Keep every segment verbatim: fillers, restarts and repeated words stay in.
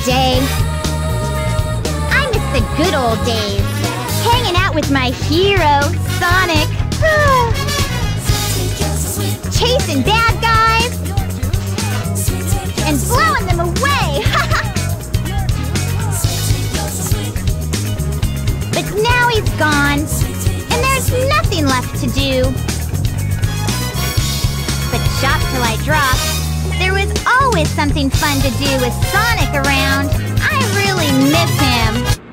day. I miss the good old days. Hanging out with my hero, Sonic. Chasing bad guys. And blowing them away. But now he's gone. And there's nothing left to do. But shop till I drop. There was always something fun to do with Sonic around. I really miss him.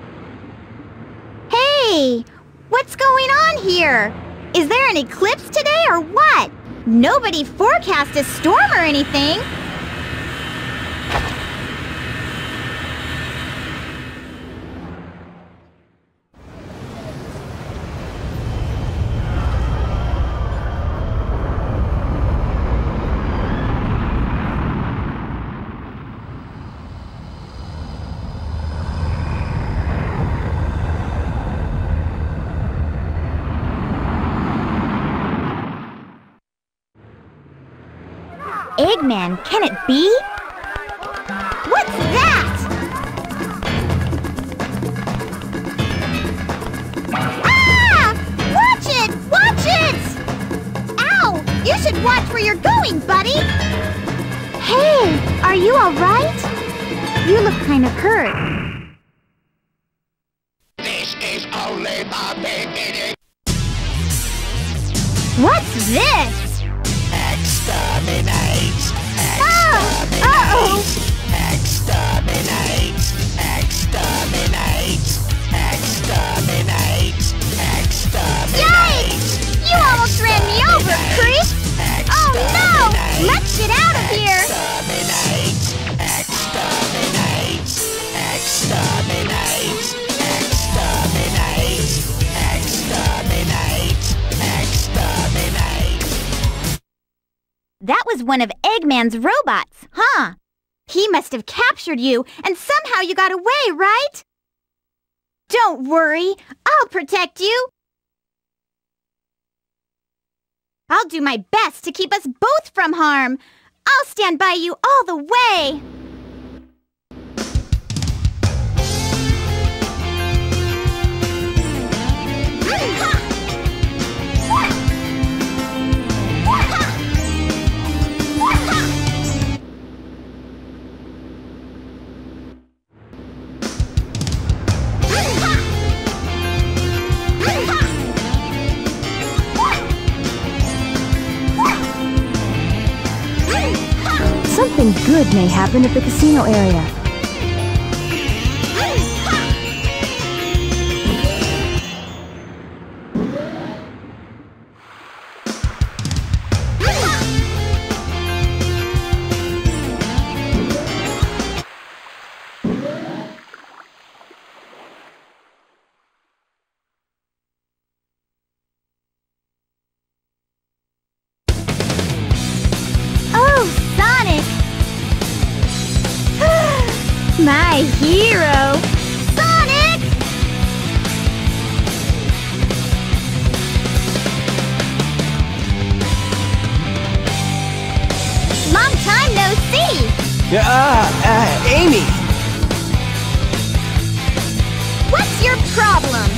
Hey, what's going on here? Is there an eclipse today or what? Nobody forecast a storm or anything. Eggman, can it be? What's that? Ah! Watch it! Watch it! Ow! You should watch where you're going, buddy! Hey, are you all right? You look kind of hurt. This is only the beginning. What's this? Exterminate! Oh! Uh-oh! Exterminate! Exterminate! Exterminate! Exterminate! Yikes! You almost ran me over, creep! Oh no! Let's get out of here! Exterminate! Exterminate! Exterminate! Exterminate! Exterminate! Exterminate! That was one of Eggman's robots, huh? He must have captured you, and somehow you got away, right? Don't worry, I'll protect you. I'll do my best to keep us both from harm. I'll stand by you all the way. Something good may happen at the casino area. My hero, Sonic! Long time no see! Uh, uh, Amy! What's your problem?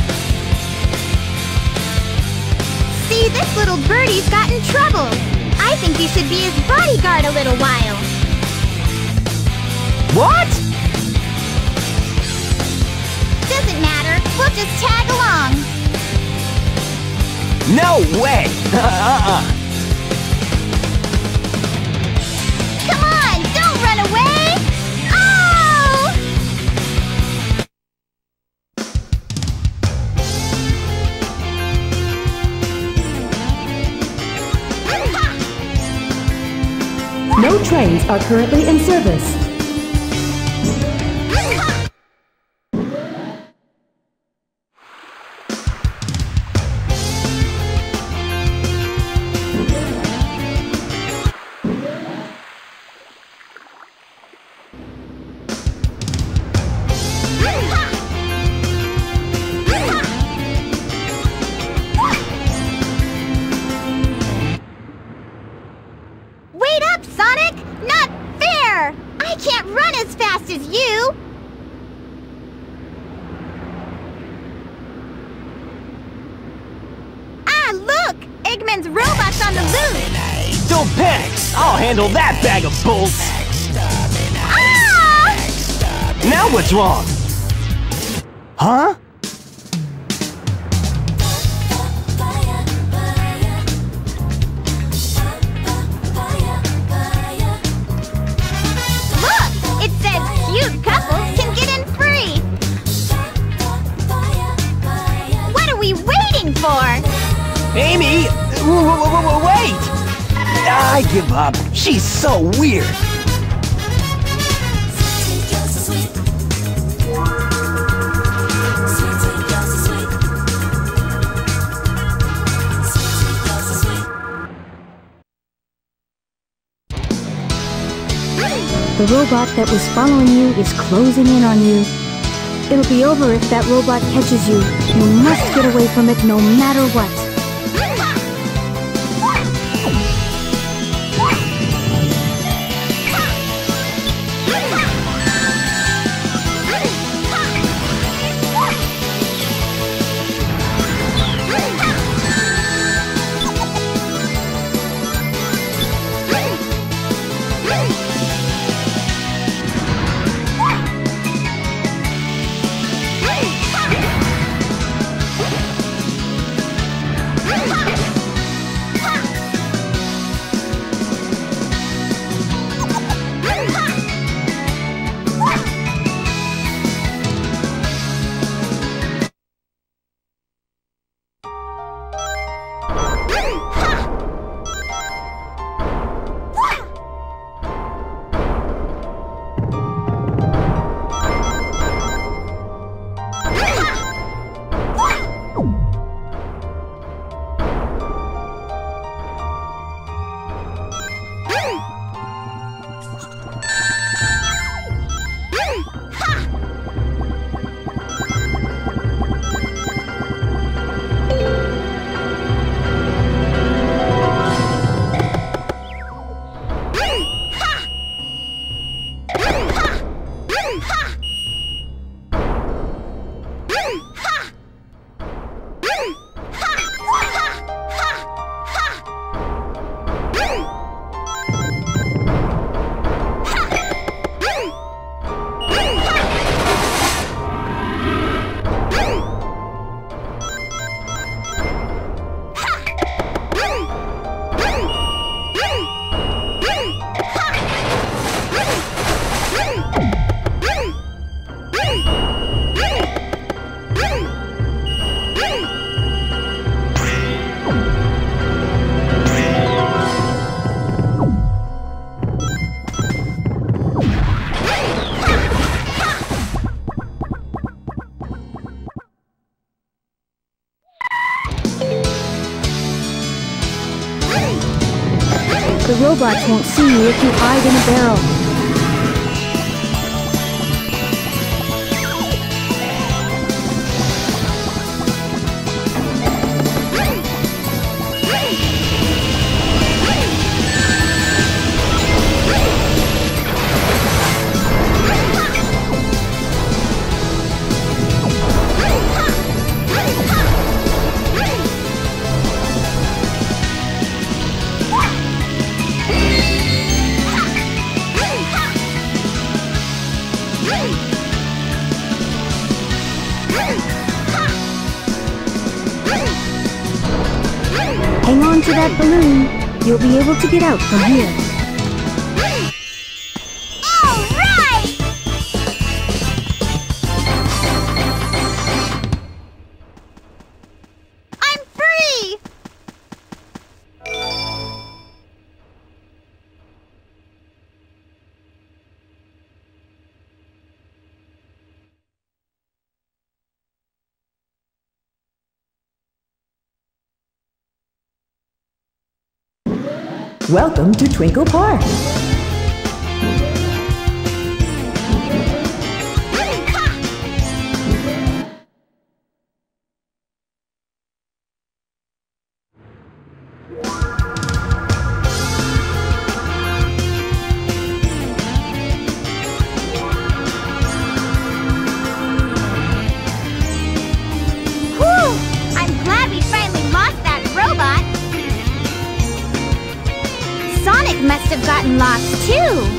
See, this little birdie's got in trouble. I think you should be his bodyguard a little while. What? Doesn't matter. We'll just tag along. No way! Uh-uh. Come on, don't run away! Oh! No trains are currently in service. as you. Ah, look! Eggman's robot's on the loose. Don't panic! I'll handle that bag of bolts! Ah! Now what's wrong? Huh? Look! It says cute couples can get in free. What are we waiting for? Amy! W w w wait! I give up. She's so weird. The robot that was following you is closing in on you. It'll be over if that robot catches you. You must get away from it no matter what. The robots won't see you if you hide in a barrel. Hang on to that balloon. You'll be able to get out from here. All right! I'm free! Welcome to Twinkle Park. have gotten lost too.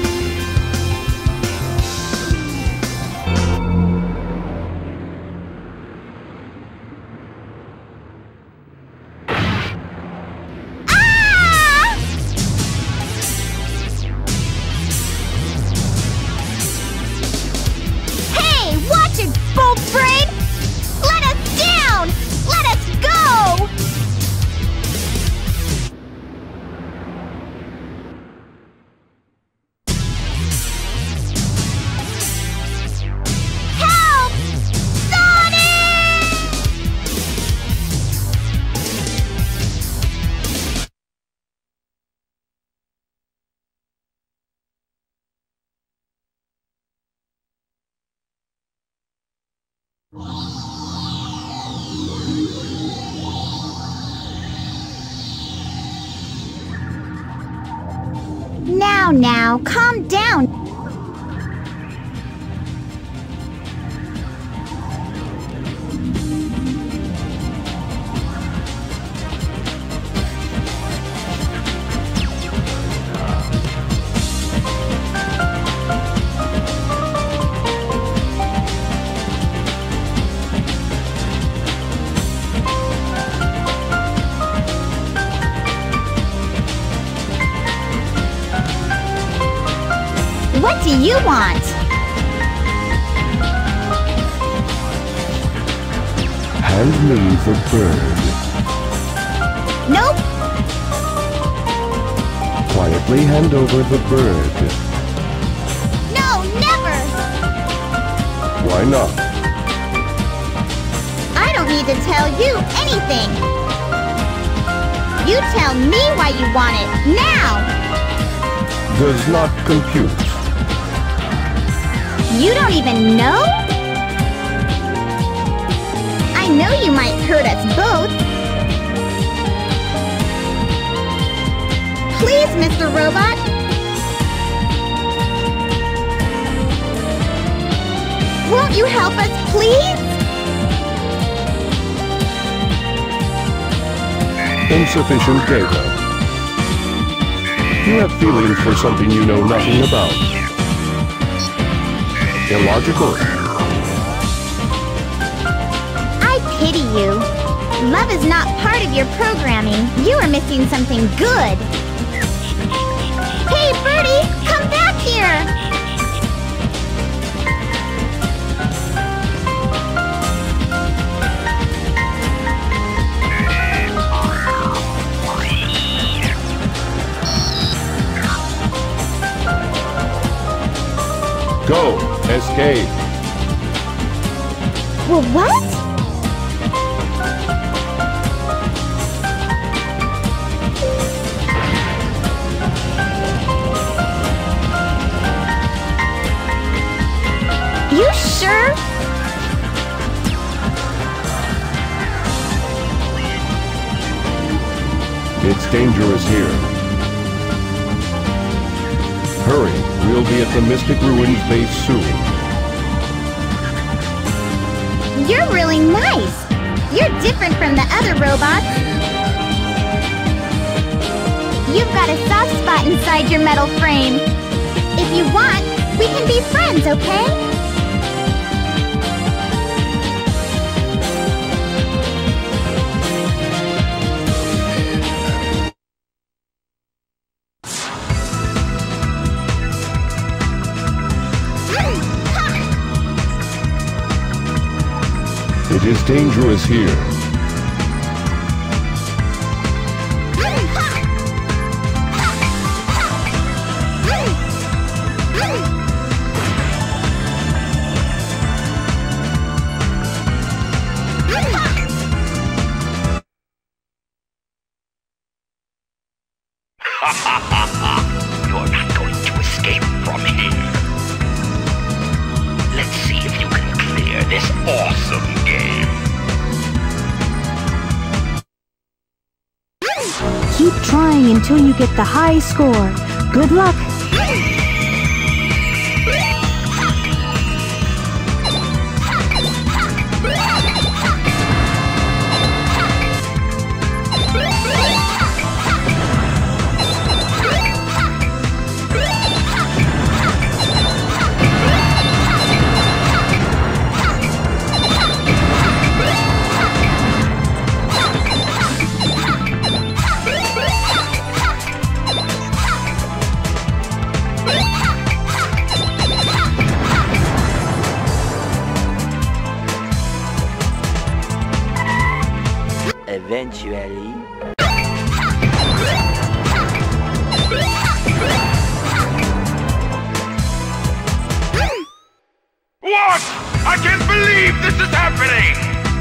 Now, now, calm down. What do you want? Hand me the bird. Nope. Quietly hand over the bird. No, never. Why not? I don't need to tell you anything. You tell me why you want it, now! Does not compute. You don't even know? I know you might hurt us both. Please, Mister Robot. Won't you help us, please? Insufficient data. You have feelings for something you know nothing about. Illogical. I pity you. Love is not part of your programming. You are missing something good. Hey, Birdie, come back here! Go! Escape! Well, what? You sure? It's dangerous here. Hurry, we'll be at the Mystic Ruins base soon. You're really nice. You're different from the other robots. You've got a soft spot inside your metal frame. If you want, we can be friends, okay? It is dangerous here. You're not going to escape from here. Let's see if you can clear this awesome game. Keep trying until you get the high score. Good luck! eventually. What? I can't believe this is happening!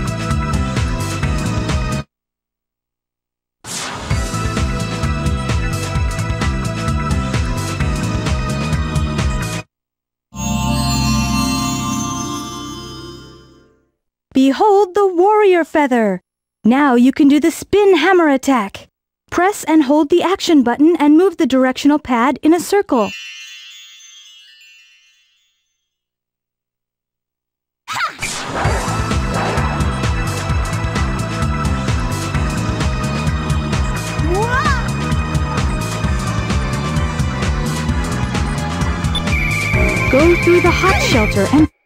Behold the warrior feather! Now you can do the spin hammer attack. Press and hold the action button and move the directional pad in a circle. Go through the hot shelter and